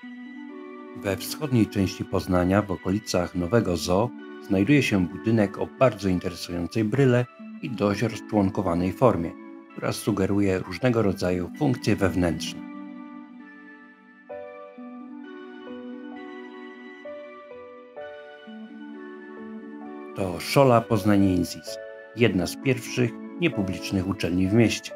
We wschodniej części Poznania, w okolicach Nowego Zoo, znajduje się budynek o bardzo interesującej bryle i dość rozczłonkowanej formie, która sugeruje różnego rodzaju funkcje wewnętrzne. To Szola Poznaniensis, jedna z pierwszych niepublicznych uczelni w mieście.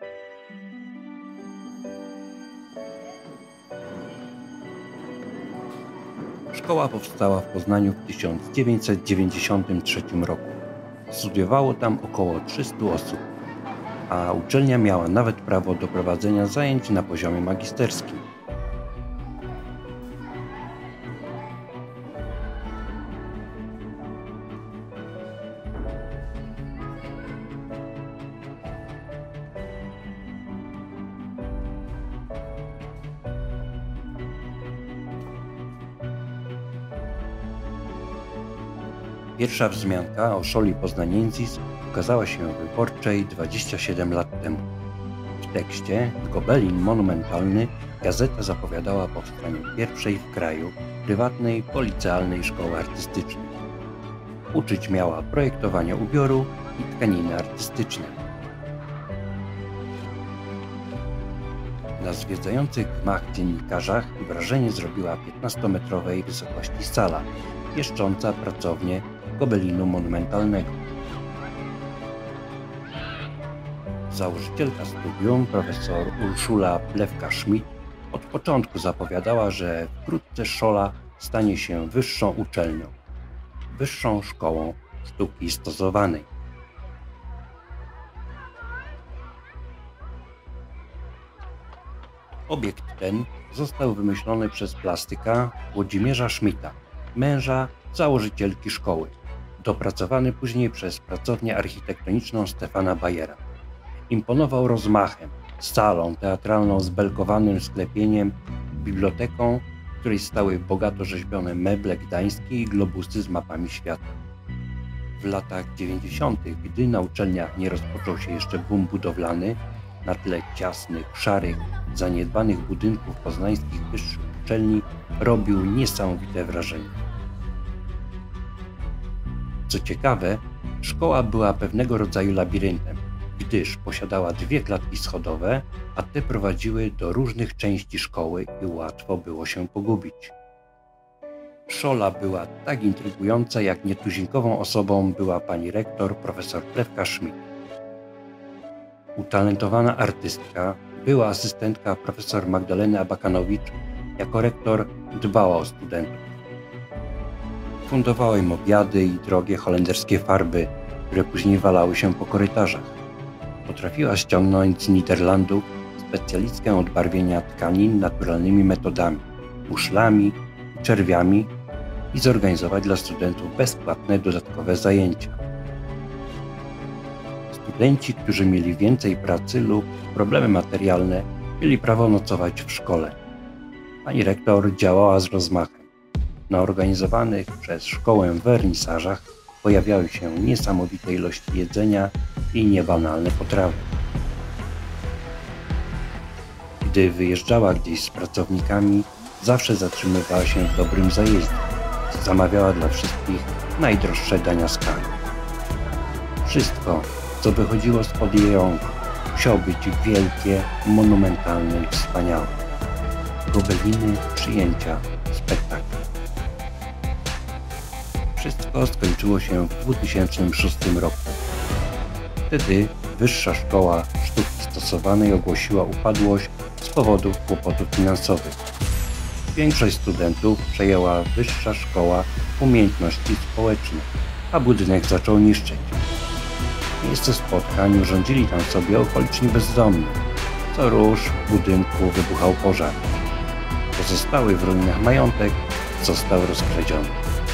Szkoła powstała w Poznaniu w 1993 roku. Studiowało tam około 300 osób, a uczelnia miała nawet prawo do prowadzenia zajęć na poziomie magisterskim. Pierwsza wzmianka o Szoli Poznaniensis ukazała się w Wyborczej 27 lat temu. W tekście Gobelin monumentalny gazeta zapowiadała powstanie pierwszej w kraju prywatnej policealnej szkoły artystycznej. Uczyć miała projektowania ubioru i tkaniny artystyczne. Na zwiedzających gmach dziennikarzach wrażenie zrobiła 15-metrowej wysokości sala, mieszcząca pracownię Gobelinu monumentalnego. Założycielka studium, profesor Urszula Plewka-Schmidt, od początku zapowiadała, że wkrótce Szola stanie się wyższą uczelnią, wyższą szkołą sztuki stosowanej. Obiekt ten został wymyślony przez plastyka Włodzimierza Schmidta, męża założycielki szkoły, dopracowany później przez pracownię architektoniczną Stefana Bayera. Imponował rozmachem, salą teatralną z belkowanym sklepieniem, biblioteką, w której stały bogato rzeźbione meble gdańskie i globusy z mapami świata. W latach 90., gdy na uczelniach nie rozpoczął się jeszcze boom budowlany, na tle ciasnych, szarych, zaniedbanych budynków poznańskich wyższych uczelni robił niesamowite wrażenie. Co ciekawe, szkoła była pewnego rodzaju labiryntem, gdyż posiadała 2 klatki schodowe, a te prowadziły do różnych części szkoły i łatwo było się pogubić. Szola była tak intrygująca, jak nietuzinkową osobą była pani rektor profesor Plewka-Schmidt. Utalentowana artystka, była asystentka profesor Magdaleny Abakanowicz, jako rektor dbała o studentów. Fundowała im obiady i drogie holenderskie farby, które później walały się po korytarzach. Potrafiła ściągnąć z Niderlandów specjalistkę od barwienia tkanin naturalnymi metodami, muszlami, czerwiami i zorganizować dla studentów bezpłatne dodatkowe zajęcia. Studenci, którzy mieli więcej pracy lub problemy materialne, mieli prawo nocować w szkole. Pani rektor działała z rozmachem. Na organizowanych przez szkołę wernisażach pojawiały się niesamowite ilości jedzenia i niebanalne potrawy. Gdy wyjeżdżała gdzieś z pracownikami, zawsze zatrzymywała się w dobrym zajeździe. Zamawiała dla wszystkich najdroższe dania z kraju. Wszystko, co wychodziło spod jej rąk, musiało być wielkie, monumentalne i wspaniałe. Gobeliny, przyjęcia, spektakle. Wszystko skończyło się w 2006 roku. Wtedy Wyższa Szkoła Sztuki Stosowanej ogłosiła upadłość z powodów kłopotów finansowych. Większość studentów przejęła Wyższa Szkoła Umiejętności Społecznych, a budynek zaczął niszczyć. Miejsce spotkań urządzili tam sobie okoliczni bezdomni. Co rusz w budynku wybuchał pożar. Pozostały w ruinach majątek został rozkradziony.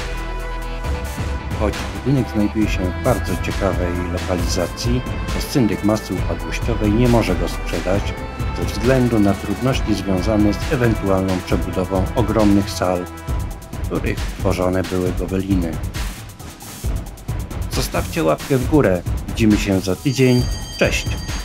Choć budynek znajduje się w bardzo ciekawej lokalizacji, to syndyk masy upadłościowej nie może go sprzedać ze względu na trudności związane z ewentualną przebudową ogromnych sal, w których tworzone były gobeliny. Zostawcie łapkę w górę. Widzimy się za tydzień. Cześć!